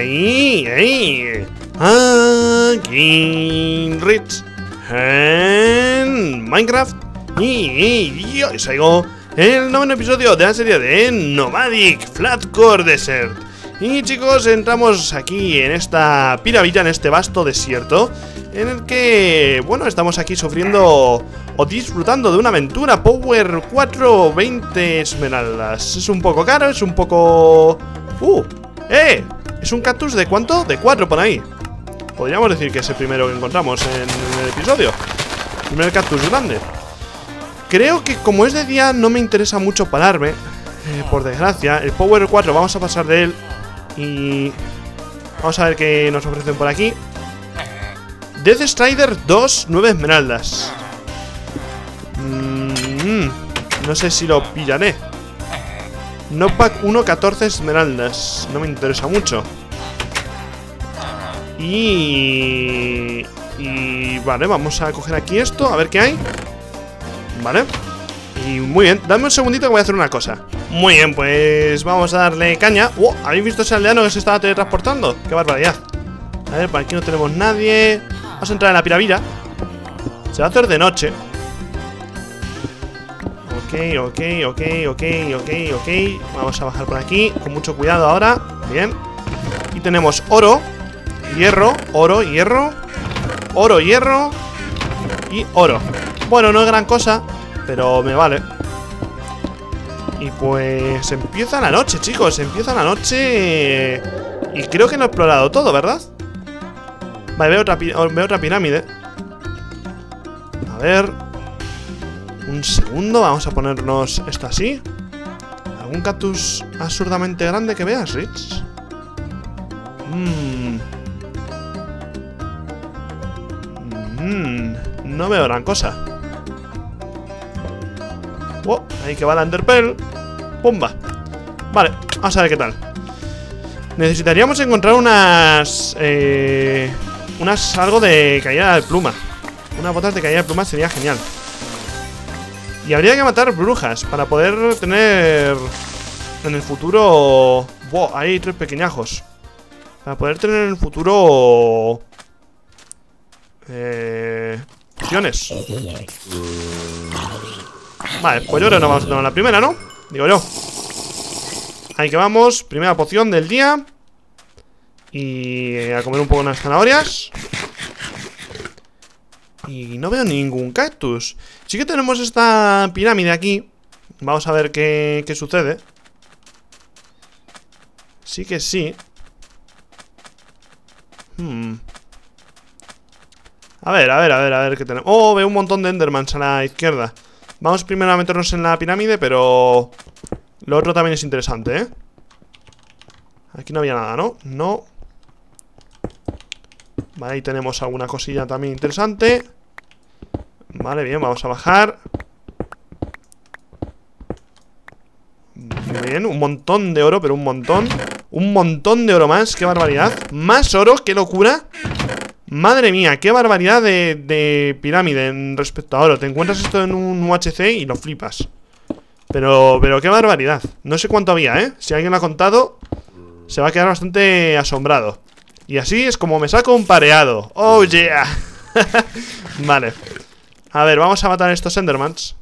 ahí. Aquí Rich en Minecraft. Y yo salgo el 9º episodio de la serie de Nomadic Flatcore Desert. Y chicos, entramos aquí en esta piramida, en este vasto desierto, en el que, bueno, estamos aquí sufriendo o disfrutando de una aventura Power 4, 20 esmeraldas. Es un poco caro, es un poco... ¿Es un cactus de cuánto? De 4 por ahí. Podríamos decir que es el primero que encontramos en el episodio. El primer cactus grande. Creo que como es de día no me interesa mucho pararme, por desgracia. El Power 4 vamos a pasar de él y vamos a ver qué nos ofrecen por aquí. Death Strider 2, 9 esmeraldas. No sé si lo pillaré. Knockback 1, 14 esmeraldas. No me interesa mucho. Y vale, vamos a coger aquí esto, a ver qué hay. Vale. Y muy bien, dame un segundito que voy a hacer una cosa. Muy bien, pues vamos a darle caña. ¿Habéis visto ese aldeano que se estaba teletransportando? ¡Qué barbaridad! A ver, por aquí no tenemos nadie. Vamos a entrar en la piramida. Se va a hacer de noche. Ok. Vamos a bajar por aquí con mucho cuidado ahora. Bien. Y tenemos oro, hierro, oro, hierro, oro, hierro y oro. Bueno, no es gran cosa, pero me vale. Y pues empieza la noche, chicos. Empieza la noche. Y creo que lo he explorado todo, ¿verdad? Vale, veo otra pirámide. A ver. Un segundo, vamos a ponernos esto así. ¿Algún cactus absurdamente grande que veas, Rich? No veo gran cosa. Ahí que va la Enderpearl. ¡Pumba! Vale, vamos a ver qué tal. Necesitaríamos encontrar unas algo de caída de pluma. Unas botas de caída de pluma sería genial. Y habría que matar brujas para poder tener en el futuro... hay 3 pequeñajos. Para poder tener en el futuro... pociones. Vale, pues yo creo que no vamos a tomar la primera, ¿no? Digo yo. Ahí que vamos, primera poción del día. Y a comer un poco unas zanahorias. Y no veo ningún cactus. Sí que tenemos esta pirámide aquí. Vamos a ver qué sucede. Sí que sí. A ver qué tenemos. Veo un montón de endermans a la izquierda. Vamos primero a meternos en la pirámide, pero lo otro también es interesante, ¿eh? Aquí no había nada, ¿no? No. Vale, ahí tenemos alguna cosilla también interesante. Vale, bien, vamos a bajar. Muy bien, un montón de oro, pero un montón. Un montón de oro más, qué barbaridad. Más oro, qué locura. Madre mía, qué barbaridad de pirámide en respecto a oro. Te encuentras esto en un UHC y lo flipas. Pero qué barbaridad. No sé cuánto había, ¿eh? Si alguien lo ha contado, se va a quedar bastante asombrado. Y así es como me saco un pareado. ¡Oh, yeah! Vale. A ver, vamos a matar a estos endermans.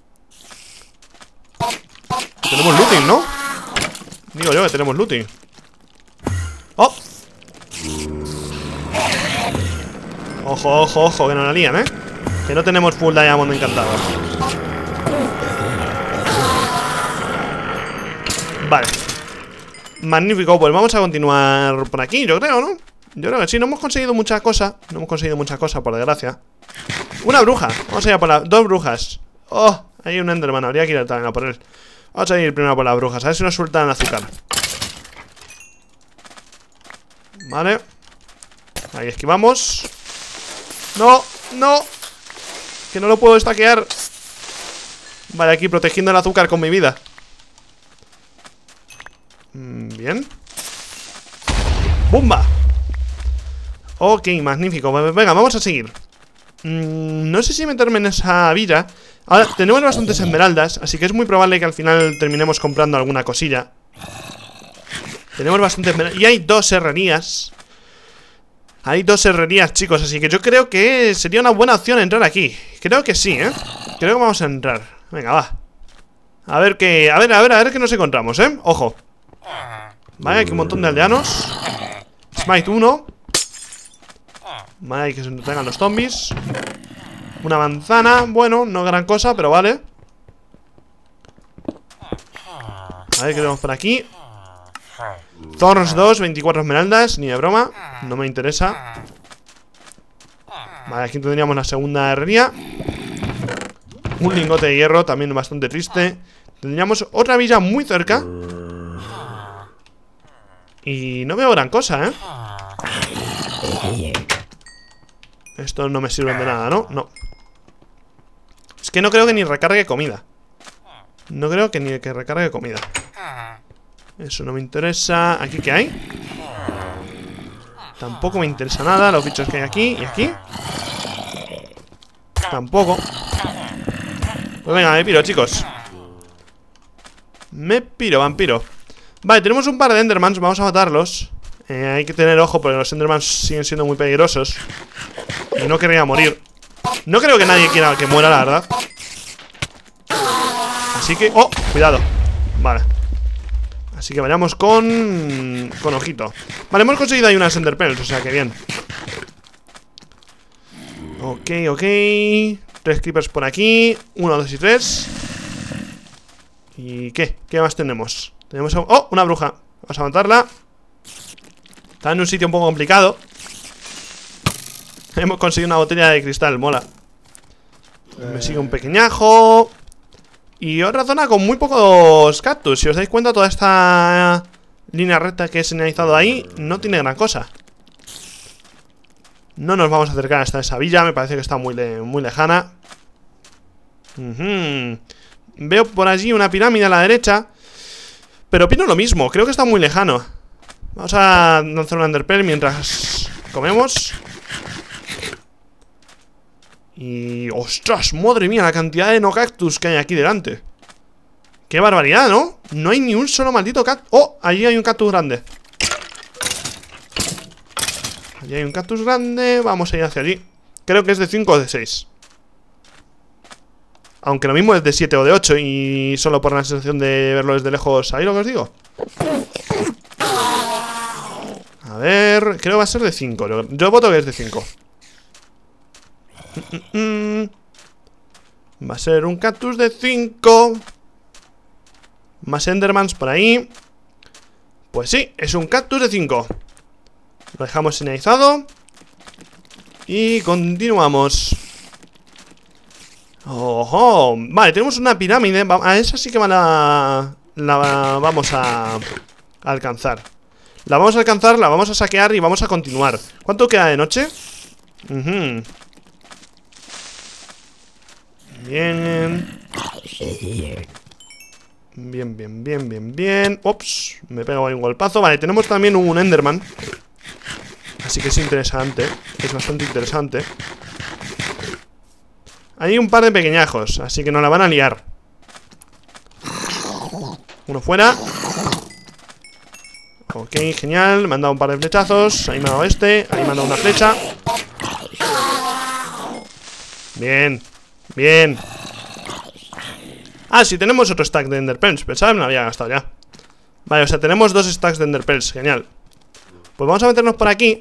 Tenemos looting, ¿no? Digo yo que tenemos looting. ¡Oh! Ojo, que no la lían, ¿eh? Que no tenemos full diamond encantado. Vale. Magnífico, pues vamos a continuar por aquí, yo creo, ¿no? Yo creo que sí, no hemos conseguido mucha cosa. No hemos conseguido mucha cosa, por desgracia. Una bruja, vamos a ir a por las 2 brujas. Hay un enderman, habría que ir también a por él. Vamos a ir primero a por las brujas, a ver si nos sueltan azúcar. Vale. Ahí esquivamos. No, que no lo puedo stackear. Vale, aquí protegiendo el azúcar con mi vida. Bien. ¡Bumba! Ok, magnífico. Venga, vamos a seguir. No sé si meterme en esa villa. Ahora, tenemos bastantes esmeraldas, así que es muy probable que al final terminemos comprando alguna cosilla. Tenemos bastante... Y hay 2 herrerías. Hay 2 herrerías, chicos. Así que yo creo que sería una buena opción entrar aquí. Creo que sí, ¿eh? Creo que vamos a entrar. Venga, va. A ver qué... A ver qué nos encontramos, ¿eh? Ojo. Vale, aquí un montón de aldeanos. Smite 1. Vale, hay que se entretengan los zombies. Una manzana. Bueno, no gran cosa, pero vale. A ver qué tenemos por aquí. Thorns 2, 24 esmeraldas. Ni de broma, no me interesa. Vale, aquí tendríamos la segunda herrería. Un lingote de hierro, también bastante triste. Tendríamos otra villa muy cerca. Y no veo gran cosa, ¿eh? Estos no me sirven de nada, ¿no? No. Es que no creo que ni recargue comida. No creo que ni que recargue comida. Eso no me interesa. ¿Aquí qué hay? Tampoco me interesa nada. Los bichos que hay aquí y aquí. Tampoco. Pues venga, me piro, chicos. Me piro, vampiro. Vale, tenemos un par de Endermans. Vamos a matarlos. Hay que tener ojo porque los Endermans siguen siendo muy peligrosos. Y no querría morir. No creo que nadie quiera que muera, la verdad. Así que... ¡Oh! Cuidado. Vale. Así que vayamos con ojito. Vale, hemos conseguido ahí unas Enderpearls, o sea que bien. Ok, ok. 3 creepers por aquí. 1, 2 y 3. ¿Y qué? ¿Qué más tenemos? Tenemos... ¡Oh! Una bruja. Vamos a matarla. Está en un sitio un poco complicado. Hemos conseguido una botella de cristal, mola. Me sigue un pequeñajo. Y otra zona con muy pocos cactus. Si os dais cuenta, toda esta línea recta que he señalizado ahí no tiene gran cosa. No nos vamos a acercar hasta esa villa. Me parece que está muy lejana. Veo por allí una pirámide a la derecha. Pero opino lo mismo, creo que está muy lejano. Vamos a lanzar un Enderpearl mientras comemos. Y... ¡ostras! ¡Madre mía! La cantidad de no cactus que hay aquí delante. ¡Qué barbaridad!, ¿no? No hay ni un solo maldito cactus. ¡Oh! Allí hay un cactus grande. Allí hay un cactus grande. Vamos a ir hacia allí. Creo que es de 5 o de 6. Aunque lo mismo es de 7 o de 8. Y solo por la sensación de verlo desde lejos. ¿Ahí lo que os digo? A ver... creo que va a ser de 5. Yo voto que es de 5. Va a ser un cactus de 5. Más Endermans por ahí. Pues sí, es un cactus de 5. Lo dejamos señalizado. Y continuamos. ¡Ojo! Vale, tenemos una pirámide. A esa sí que la vamos a alcanzar. La vamos a alcanzar, la vamos a saquear y vamos a continuar. ¿Cuánto queda de noche? Bien. Bien. Ups, me pego ahí un golpazo. Vale, tenemos también un Enderman. Así que es interesante. Es bastante interesante. Hay un par de pequeñajos, así que nos la van a liar. Uno fuera. Ok, genial. Me han dado un par de flechazos. Ahí me ha dado este. Ahí me han dado una flecha. Bien. Ah, sí, tenemos otro stack de Enderpearls. Pensaba que me lo había gastado ya. Vale, o sea, tenemos 2 stacks de Enderpearls. Genial. Pues vamos a meternos por aquí.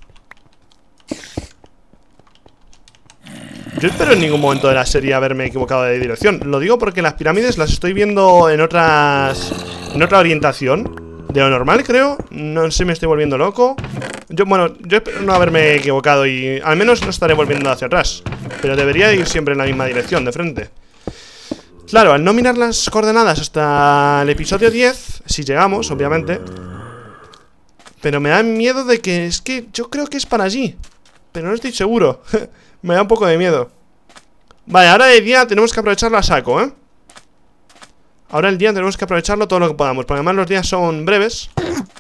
Yo espero en ningún momento de la serie haberme equivocado de dirección. Lo digo porque las pirámides las estoy viendo en otra orientación de lo normal, creo. No sé, me estoy volviendo loco. Yo espero no haberme equivocado y al menos no estaré volviendo hacia atrás. Pero debería ir siempre en la misma dirección, de frente. Claro, al no mirar las coordenadas hasta el episodio 10, si llegamos, obviamente. Pero me da miedo de que... es que yo creo que es para allí, pero no estoy seguro. Me da un poco de miedo. Vale, ahora de día tenemos que aprovecharlo a saco, ¿eh? Ahora el día tenemos que aprovecharlo todo lo que podamos, porque además los días son breves.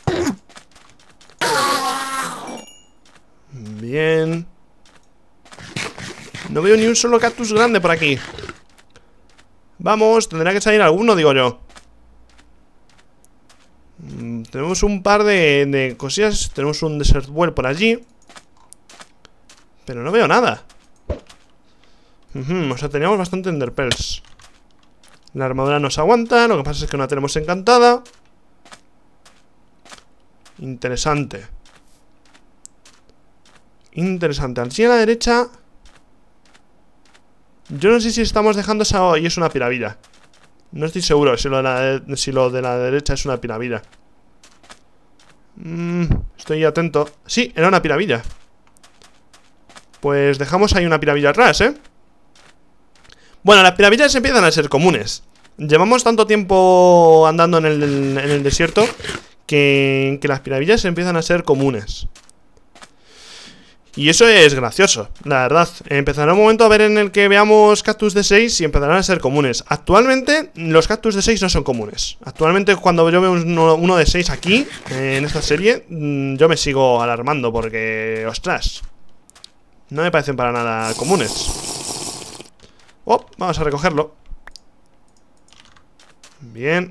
Bien. No veo ni un solo cactus grande por aquí. Vamos, tendrá que salir alguno, digo yo. Tenemos un par de cosillas. Tenemos un Desert Well por allí. Pero no veo nada. O sea, teníamos bastante Enderpearls. La armadura nos aguanta. Lo que pasa es que no la tenemos encantada. Interesante. Interesante. Allí a la derecha. Yo no sé si estamos dejando esa... Y es una piramida. No estoy seguro si lo de la derecha es una piramida. Estoy atento. Sí, era una piramida. Pues dejamos ahí una piramida atrás, ¿eh? Bueno, las piramidas empiezan a ser comunes. Llevamos tanto tiempo andando en el desierto que las piramidas empiezan a ser comunes. Y eso es gracioso, la verdad. Empezará un momento a ver en el que veamos cactus de 6 y empezarán a ser comunes. Actualmente los cactus de 6 no son comunes. Actualmente cuando yo veo uno de 6 aquí, en esta serie, yo me sigo alarmando porque, ostras, no me parecen para nada comunes. Oh, vamos a recogerlo. Bien.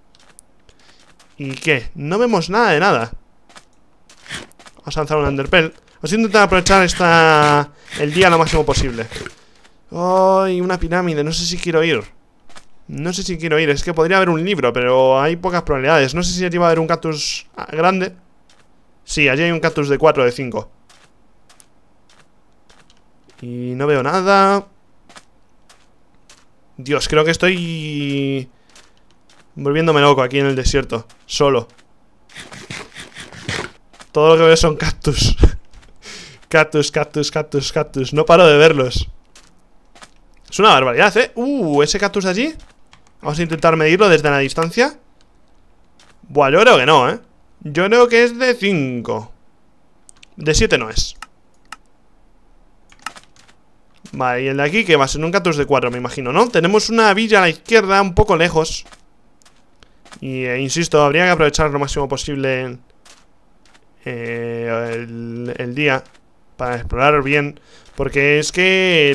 ¿Y qué? No vemos nada de nada. Vamos a lanzar un Enderpearl. Vamos a intentar aprovechar el día lo máximo posible. ¡Ay! Una pirámide. No sé si quiero ir. No sé si quiero ir. Es que podría haber un libro, pero hay pocas probabilidades. No sé si allí va a haber un cactus grande. Sí, allí hay un cactus de 4 o de 5. Y no veo nada. Dios, creo que estoy volviéndome loco aquí en el desierto. Solo. Todo lo que veo son cactus. Cactus, cactus, cactus, cactus. No paro de verlos. Es una barbaridad, ¿eh? Ese cactus de allí. Vamos a intentar medirlo desde la distancia. Buah, yo creo que no, ¿eh? Yo creo que es de 5. De 7 no es. Vale, y el de aquí, que va a ser un cactus de 4, me imagino, ¿no? Tenemos una villa a la izquierda, un poco lejos. Y, insisto, habría que aprovechar lo máximo posible el día para explorar bien. Porque es que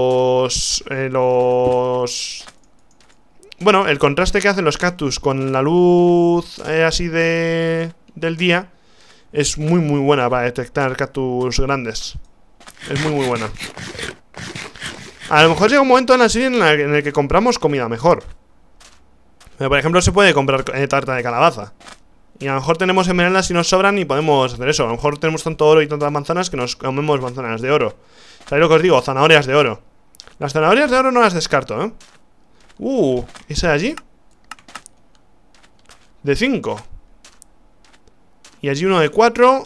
bueno, el contraste que hacen los cactus con la luz así del día es muy muy buena para detectar cactus grandes. Es muy muy buena. A lo mejor llega un momento en la serie en el que compramos comida mejor. Pero, por ejemplo, se puede comprar tarta de calabaza. Y a lo mejor tenemos esmeraldas y nos sobran y podemos hacer eso. A lo mejor tenemos tanto oro y tantas manzanas que nos comemos manzanas de oro. ¿Sabéis lo que os digo? Zanahorias de oro. Las zanahorias de oro no las descarto, ¿eh? ¿Esa de allí? De 5. Y allí uno de 4.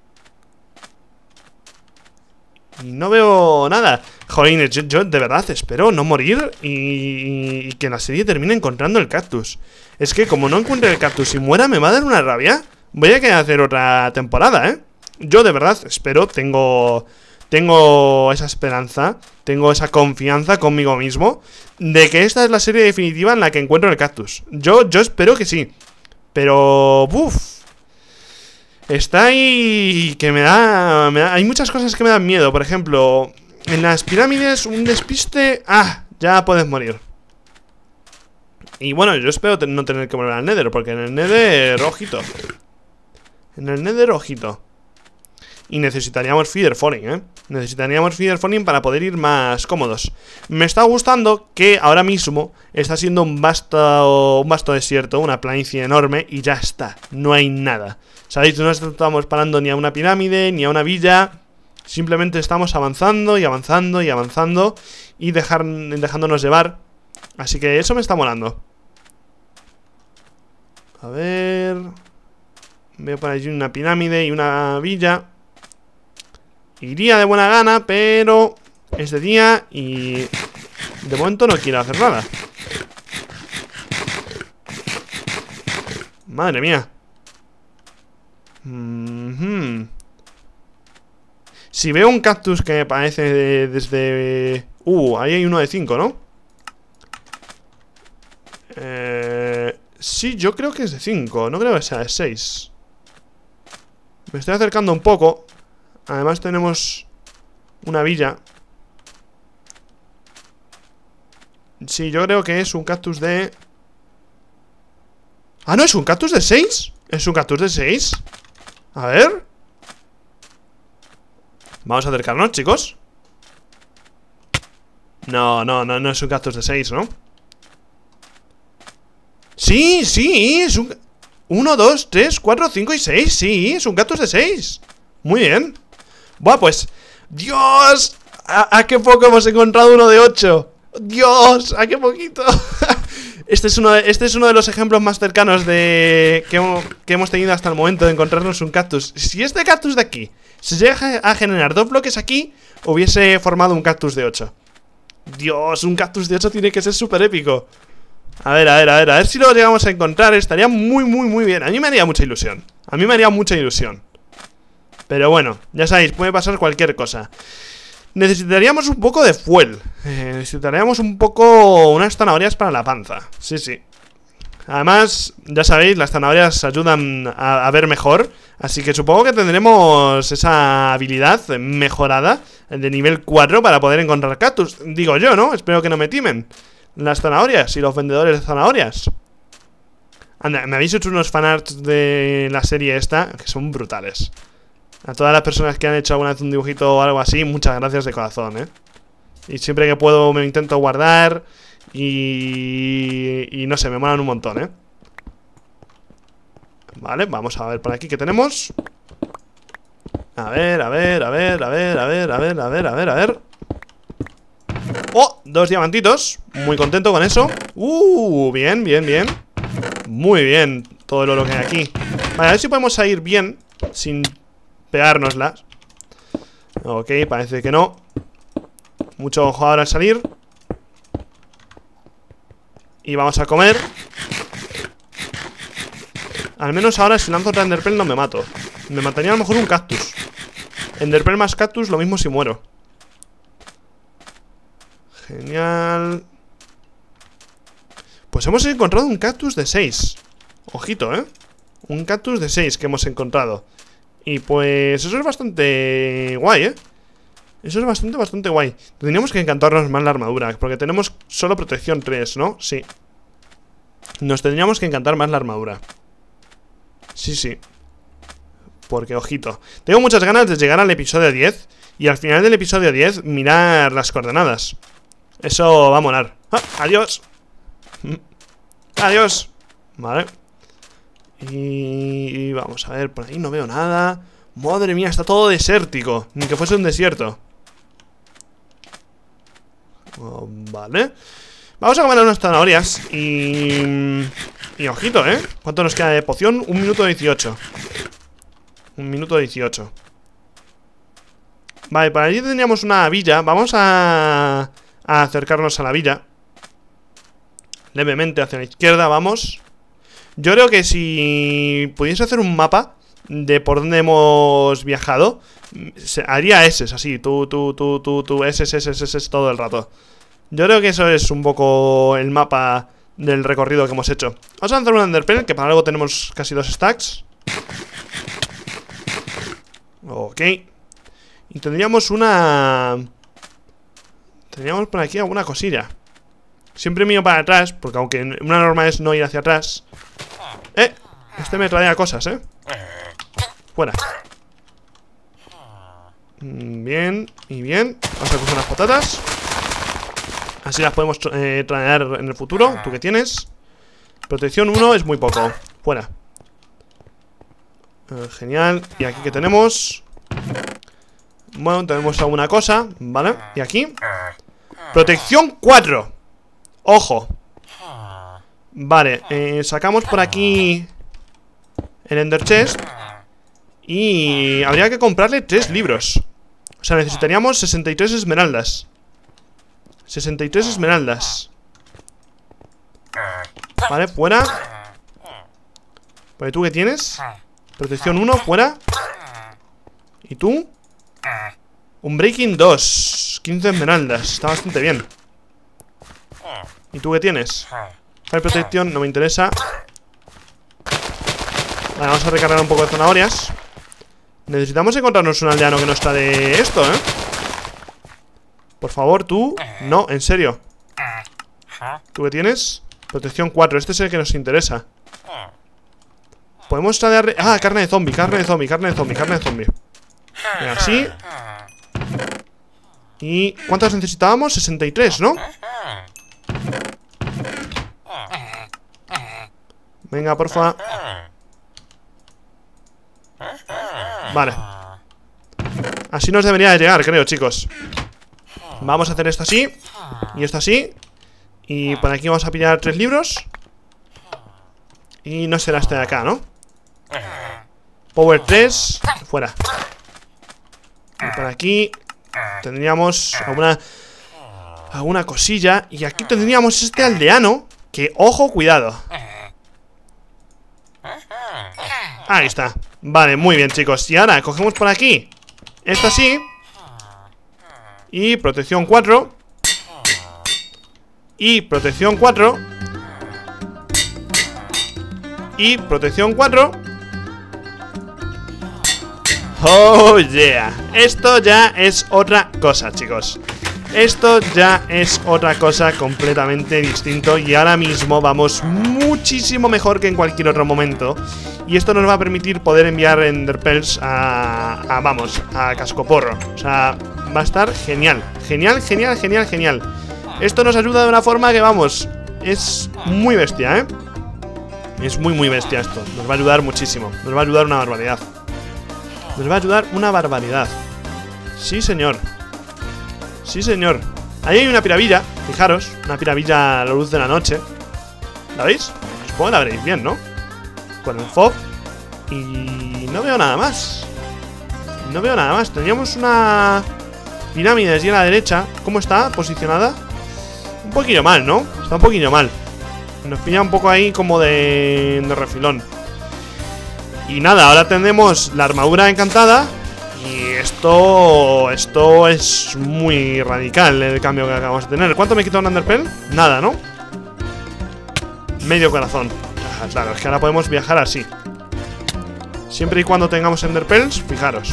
Y no veo nada. Jolín, yo de verdad espero no morir y que la serie termine encontrando el cactus. Es que como no encuentre el cactus y muera me va a dar una rabia. Voy a querer hacer otra temporada, ¿eh? Yo de verdad espero, tengo esa esperanza, tengo esa confianza conmigo mismo de que esta es la serie definitiva en la que encuentro el cactus. Yo espero que sí. Pero, está ahí que me da... Hay muchas cosas que me dan miedo. Por ejemplo, en las pirámides, un despiste... ya puedes morir. Y bueno, yo espero no tener que volver al Nether, porque en el Nether, ojito. En el Nether, ojito. Y necesitaríamos Feather Falling, ¿eh? Necesitaríamos Feather Falling para poder ir más cómodos. Me está gustando que ahora mismo está siendo un vasto desierto, una planicie enorme, y ya está, no hay nada. ¿Sabéis? No estamos parando ni a una pirámide, ni a una villa. Simplemente estamos avanzando y avanzando y avanzando y dejándonos llevar. Así que eso me está molando. A ver... Veo por allí una pirámide y una villa. Iría de buena gana, pero es de día y de momento no quiero hacer nada. Madre mía. Si veo un cactus que me parece desde... ahí hay uno de 5, ¿no? Sí, yo creo que es de 5. No creo que sea de 6. Me estoy acercando un poco. Además tenemos una villa. Sí, yo creo que es un cactus de... ¿Ah, no? ¿Es un cactus de 6? ¿Es un cactus de 6? A ver. Vamos a acercarnos, chicos. No es un cactus de 6, ¿no? Sí, es un... 1, 2, 3, 4, 5 y 6. Sí, es un cactus de 6. Muy bien. Buah, pues... ¡Dios! ¿A qué poco hemos encontrado uno de 8? ¡Dios! ¿A qué poquito? Este es uno de los ejemplos más cercanos que hemos tenido hasta el momento de encontrarnos un cactus. Si este cactus de aquí se llega a generar 2 bloques aquí, hubiese formado un cactus de 8. Dios, un cactus de 8 tiene que ser súper épico. A ver si lo llegamos a encontrar. Estaría muy bien. A mí me haría mucha ilusión. Pero bueno, ya sabéis, puede pasar cualquier cosa. Necesitaríamos un poco de fuel. Necesitaríamos un poco... unas zanahorias para la panza. Sí. Además, ya sabéis, las zanahorias ayudan a ver mejor. Así que supongo que tendremos esa habilidad mejorada de nivel 4 para poder encontrar cactus. Digo yo, ¿no? Espero que no me timen las zanahorias y los vendedores de zanahorias. Anda, me habéis hecho unos fanarts de la serie esta que son brutales. A todas las personas que han hecho alguna vez un dibujito o algo así, muchas gracias de corazón, ¿eh? Y siempre que puedo me intento guardar. Y no sé, me molan un montón, ¿eh? Vale, vamos a ver por aquí qué tenemos. A ver. ¡Oh! 2 diamantitos. Muy contento con eso. Bien. Muy bien todo el oro que hay aquí. Vale, a ver si podemos salir bien sin pegárnoslas. Ok, parece que no. Mucho ojo ahora al salir. Y vamos a comer. Al menos ahora si lanzo otra Enderpearl no me mato. Me mataría a lo mejor un cactus. Enderpearl más cactus, lo mismo si muero. Genial. Pues hemos encontrado un cactus de 6. Ojito, ¿eh? Un cactus de 6 que hemos encontrado. Y pues eso es bastante guay, ¿eh? Eso es bastante guay. Tendríamos que encantarnos más la armadura, porque tenemos solo protección 3, ¿no? Sí. Nos tendríamos que encantar más la armadura. Sí. Porque, ojito, tengo muchas ganas de llegar al episodio 10. Y al final del episodio 10 mirar las coordenadas. Eso va a molar. Adiós. Adiós. Vale. Y vamos a ver, por ahí no veo nada. Madre mía, está todo desértico. Ni que fuese un desierto. Vale. Vamos a comer unas zanahorias. Y ojito, ¿eh? ¿Cuánto nos queda de poción? 1 minuto 18. 1 minuto 18. Vale, por allí tendríamos una villa. Vamos a acercarnos a la villa. Levemente hacia la izquierda, vamos. Yo creo que si pudiese hacer un mapa de por dónde hemos viajado, haría S, así, tú, S todo el rato. Yo creo que eso es un poco el mapa del recorrido que hemos hecho. Vamos a lanzar un Enderpearl, que para algo tenemos casi 2 stacks. Ok. Y tendríamos una... Tendríamos por aquí alguna cosilla. Siempre miro para atrás, porque aunque una norma es no ir hacia atrás. Este me traía cosas, Fuera. Bien, y bien. Vamos a coger unas patatas. Así las podemos traer en el futuro. ¿Tú qué tienes? Protección 1 es muy poco. Fuera. Genial. ¿Y aquí qué tenemos? Bueno, tenemos alguna cosa. Vale, ¿y aquí? Protección 4. Ojo. Vale, sacamos por aquí el Ender Chest. Y habría que comprarle 3 libros. O sea, necesitaríamos 63 esmeraldas. 63 esmeraldas. Vale, fuera. Vale, ¿tú qué tienes? Protección 1, fuera. ¿Y tú? Un Breaking 2. 15 esmeraldas, está bastante bien. ¿Y tú qué tienes? Hay protección, no me interesa. Vale, vamos a recargar un poco de zanahorias. Necesitamos encontrarnos un aldeano que no está de esto, Por favor, tú. No, en serio. ¿Tú qué tienes? Protección 4, este es el que nos interesa. Podemos traer... Ah, carne de zombie, carne de zombie, carne de zombie, carne de zombie. Venga, así. ¿Y cuántas necesitábamos? 63, ¿no? Venga, porfa. Vale. Así nos debería de llegar, creo, chicos. Vamos a hacer esto así. Y esto así. Y por aquí vamos a pillar 3 libros. Y no será este de acá, ¿no? Power 3. Fuera. Y por aquí tendríamos alguna cosilla. Y aquí tendríamos este aldeano. Que, ojo, cuidado. Ahí está. Vale, muy bien, chicos. Y ahora cogemos por aquí esto así. Y protección 4. Y protección 4. Y protección 4. Oh yeah. Esto ya es otra cosa, chicos. Esto ya es otra cosa completamente distinto. Y ahora mismo vamos muchísimo mejor que en cualquier otro momento. Y esto nos va a permitir poder enviar Enderpearls vamos, a cascoporro. O sea, va a estar genial. Genial, genial, genial, genial. Esto nos ayuda de una forma que, vamos, es muy bestia, ¿eh? Es muy, muy bestia esto. Nos va a ayudar muchísimo. Nos va a ayudar una barbaridad. Nos va a ayudar una barbaridad. Sí, señor. Sí, señor. Ahí hay una piravilla, fijaros. Una piravilla a la luz de la noche. ¿La veis? Supongo que la veréis bien, ¿no? Con el FOB. Y no veo nada más. No veo nada más. Teníamos una pirámide allí a la derecha. ¿Cómo está posicionada? Un poquillo mal, ¿no? Está un poquillo mal. Nos pilla un poco ahí como de refilón. Y nada, ahora tenemos la armadura encantada. Y esto es muy radical, el cambio que acabamos de tener. ¿Cuánto me quita un Enderpearl? Nada, ¿no? Medio corazón. Ah, claro, es que ahora podemos viajar así. Siempre y cuando tengamos Enderpearls, fijaros.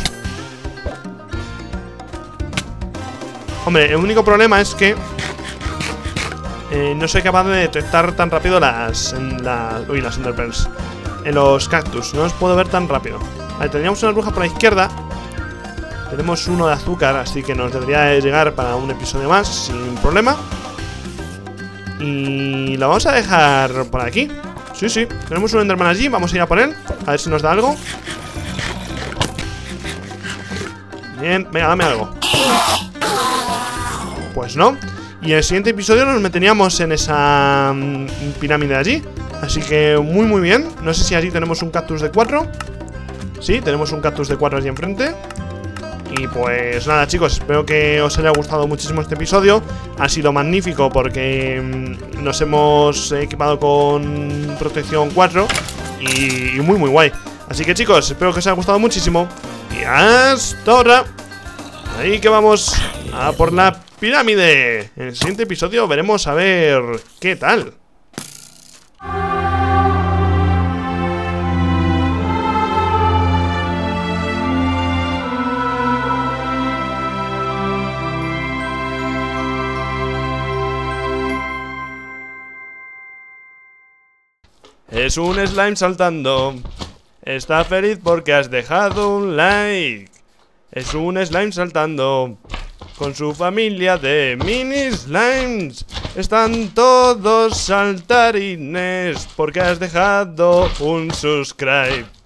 Hombre, el único problema es que no soy capaz de detectar tan rápido las Enderpearls en los cactus. No los puedo ver tan rápido. Vale, tendríamos una bruja por la izquierda. Tenemos uno de azúcar, así que nos debería de llegar para un episodio más sin problema. Y lo vamos a dejar por aquí. Sí, sí, tenemos un Enderman allí. Vamos a ir a por él, a ver si nos da algo. Bien, venga, dame algo. Pues no. Y en el siguiente episodio nos meteríamos en esa pirámide allí. Así que muy muy bien. No sé si allí tenemos un cactus de 4. Sí, tenemos un cactus de 4 allí enfrente. Y pues nada, chicos, espero que os haya gustado muchísimo este episodio. Ha sido magnífico porque nos hemos equipado con protección 4. Y muy muy guay. Así que, chicos, espero que os haya gustado muchísimo. Y hasta ahora. Ahí que vamos a por la pirámide. En el siguiente episodio veremos a ver qué tal. Es un slime saltando. Está feliz porque has dejado un like. Es un slime saltando con su familia de mini slimes. Están todos saltarines porque has dejado un subscribe.